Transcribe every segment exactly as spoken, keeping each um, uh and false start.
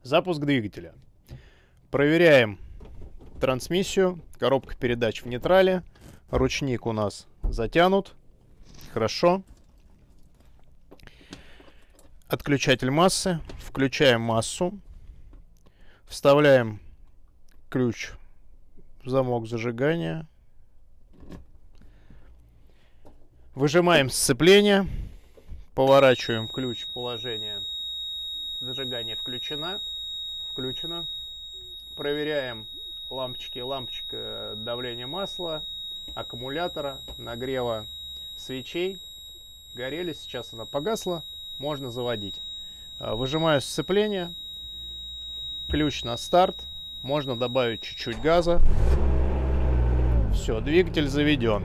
Запуск двигателя. Проверяем трансмиссию. Коробка передач в нейтрале. Ручник у нас затянут. Хорошо. Отключатель массы. Включаем массу. Вставляем ключ в замок зажигания. Выжимаем сцепление. Поворачиваем ключ в положение. Зажигание включено. Включено. Проверяем лампочки. Лампочка давления масла, аккумулятора, нагрева свечей. Горели. Сейчас она погасла. Можно заводить. Выжимаю сцепление. Ключ на старт. Можно добавить чуть-чуть газа. Все, двигатель заведен.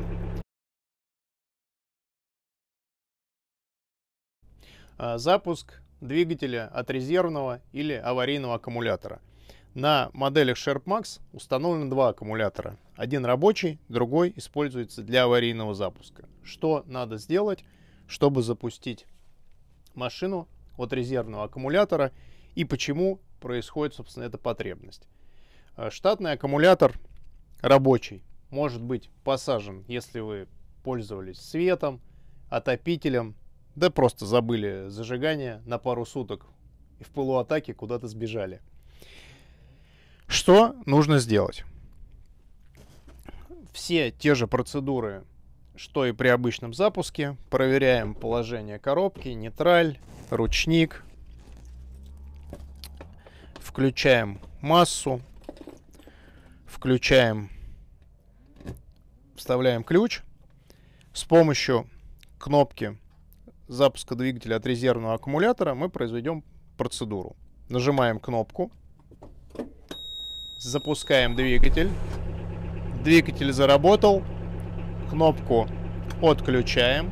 Запуск двигателя от резервного или аварийного аккумулятора. На моделях Sharp Max установлено два аккумулятора. Один рабочий, другой используется для аварийного запуска. Что надо сделать, чтобы запустить машину от резервного аккумулятора и почему происходит, собственно, эта потребность? Штатный аккумулятор рабочий может быть посажен, если вы пользовались светом, отопителем, да просто забыли зажигание на пару суток и в пылу атаки куда-то сбежали. Что нужно сделать? Все те же процедуры, что и при обычном запуске. Проверяем положение коробки, нейтраль, ручник. Включаем массу. Включаем, вставляем ключ. С помощью кнопки запуска двигателя от резервного аккумулятора мы произведем процедуру. Нажимаем кнопку. Запускаем двигатель. Двигатель заработал. Кнопку отключаем.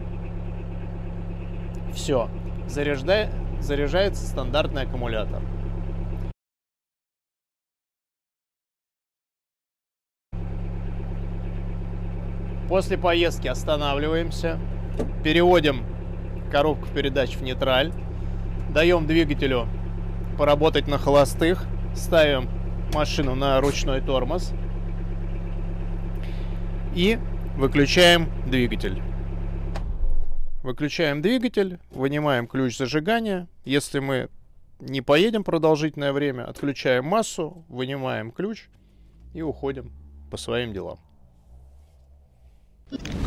Все. Заряжает, заряжается стандартный аккумулятор. После поездки останавливаемся. Переводим коробку передач в нейтраль. Даем двигателю поработать на холостых. Ставим машину на ручной тормоз. И выключаем двигатель. Выключаем двигатель. Вынимаем ключ зажигания. Если мы не поедем продолжительное время, отключаем массу, вынимаем ключ и уходим по своим делам.